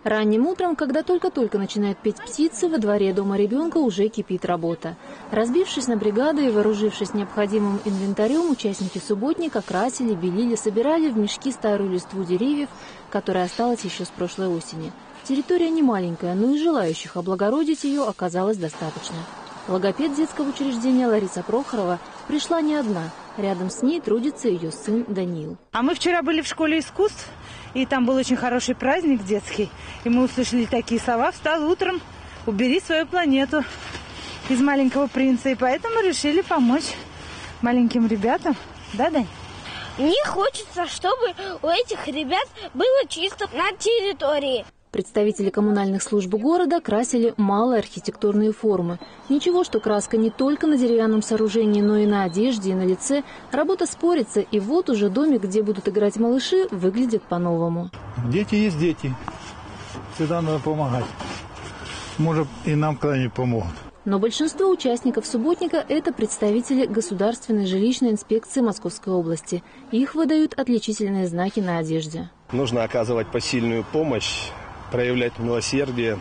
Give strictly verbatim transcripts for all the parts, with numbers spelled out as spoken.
Ранним утром, когда только-только начинают петь птицы, во дворе дома ребенка уже кипит работа. Разбившись на бригады и вооружившись необходимым инвентарем, участники субботника красили, белили, собирали в мешки старую листву деревьев, которая осталась еще с прошлой осени. Территория не маленькая, но и желающих облагородить ее оказалось достаточно. Логопед детского учреждения Лариса Прохорова пришла не одна. Рядом с ней трудится ее сын Даниил. А мы вчера были в школе искусств, и там был очень хороший праздник детский. И мы услышали такие слова: «Встал утром, убери свою планету» из «Маленького принца». И поэтому решили помочь маленьким ребятам. Да, Дань? Мне хочется, чтобы у этих ребят было чисто на территории. Представители коммунальных служб города красили малые архитектурные формы. Ничего, что краска не только на деревянном сооружении, но и на одежде, и на лице. Работа спорится, и вот уже домик, где будут играть малыши, выглядит по-новому. Дети есть дети. Всегда надо помогать. Может, и нам когда-нибудь помогут. Но большинство участников субботника – это представители Государственной жилищной инспекции Московской области. Их выдают отличительные знаки на одежде. Нужно оказывать посильную помощь, проявлять милосердие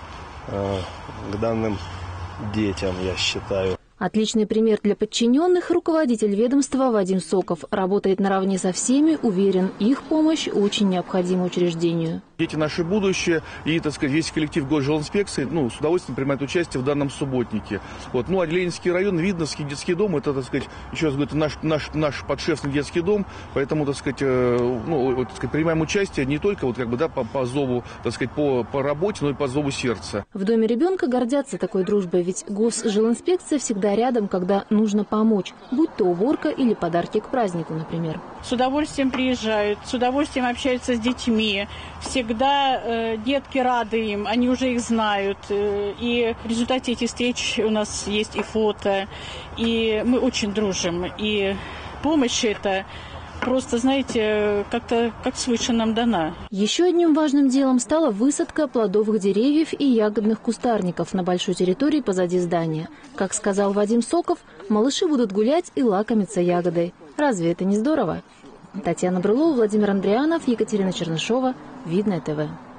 э, к данным детям, я считаю. Отличный пример для подчиненных – руководитель ведомства Вадим Соков. Работает наравне со всеми, уверен, их помощь очень необходима учреждению. Дети – наше будущее, и, так сказать, весь коллектив госжилинспекции, ну, с удовольствием принимает участие в данном субботнике. Вот. Ну, а Ленинский район, Видновский детский дом, это, так сказать, еще раз говорю, это наш, наш, наш подшефный детский дом, поэтому, так сказать, э, ну, вот, так сказать, принимаем участие не только вот, как бы, да, по, по зову, так сказать, по, по работе, но и по зову сердца. В доме ребенка гордятся такой дружбой, ведь госжилинспекция всегда рядом, когда нужно помочь, будь то уборка или подарки к празднику, например. С удовольствием приезжают, с удовольствием общаются с детьми. Всегда э, детки рады им, они уже их знают. Э, и в результате этих встреч у нас есть и фото, и мы очень дружим. И помощь эта просто, знаете, как-то как свыше нам дана. Еще одним важным делом стала высадка плодовых деревьев и ягодных кустарников на большой территории позади здания. Как сказал Вадим Соков, малыши будут гулять и лакомиться ягодой. Разве это не здорово? Татьяна Брылова, Владимир Андрианов, Екатерина Чернышова, Видное ТВ.